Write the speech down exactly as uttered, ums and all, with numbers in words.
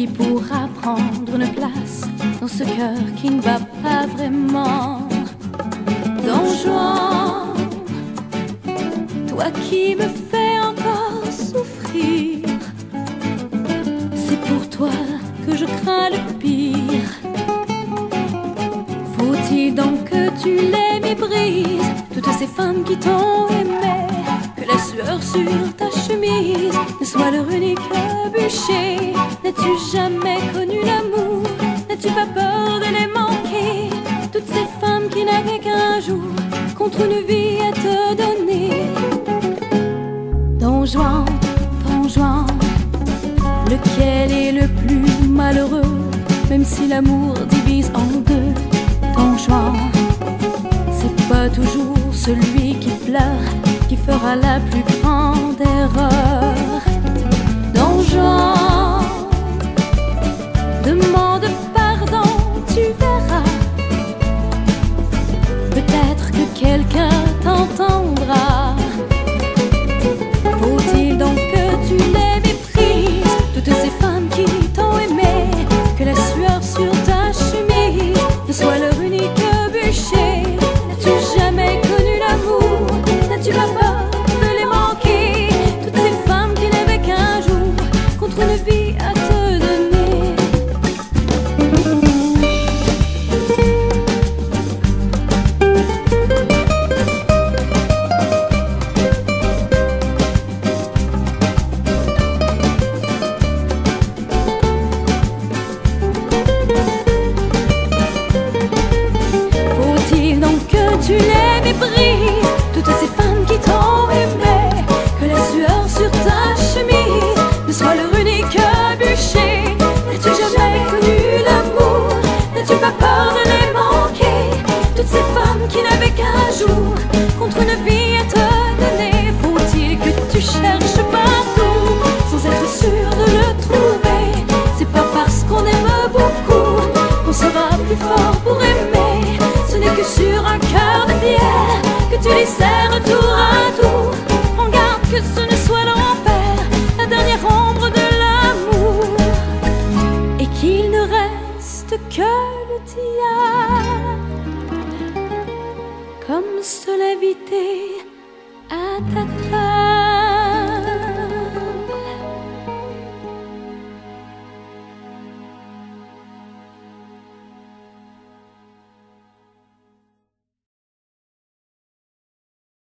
Qui pourra prendre une place dans ce cœur qui ne bat pas vraiment? Don Juan, toi qui me fais encore souffrir, c'est pour toi que je crains le pire. Faut-il donc que tu les méprises, toutes ces femmes qui t'ont aimé, que la sueur sur ta chemise ne soit leur unique bûcher? N'as-tu jamais connu l'amour? N'as-tu pas peur de les manquer? Toutes ces femmes qui n'avaient qu'un jour contre une vie à te donner. Don Juan, Don Juan, lequel est le plus malheureux, même si l'amour divise en deux? Don Juan, c'est pas toujours celui qui pleure qui fera la plus grande erreur. Don Juan, demande pardon, tu verras. Peut-être que quelqu'un t'entendra. Faut-il donc que tu les méprises, toutes ces femmes qui t'ont aimé, que la sueur sur ta chemise ne soit leur unique bûcher? N'as-tu jamais connu l'amour? N'as-tu pas peur de les manquer? Toutes ces femmes qui n'avaient qu'un jour contre une vie à te donner. Faut-il donc que tu les méprises, toutes ces femmes qui t'ont aimé, que la sueur sur ta chemise ne soit leur unique bûcher? N'as-tu jamais connu l'amour? N'as-tu pas peur de les manquer? Toutes ces femmes qui n'avaient qu'un jour contre une vie à te donner. Faut-il que tu cherches partout sans être sûr de le trouver? C'est pas parce qu'on aime beaucoup qu'on sera plus fort pour aimer. Ce n'est que sur un cœur de pierre que tu les serres tour à tour. Prends garde que ce ne soit l'enfer, la dernière ombre de l'amour, et qu'il ne reste que le diable comme seul invité à ta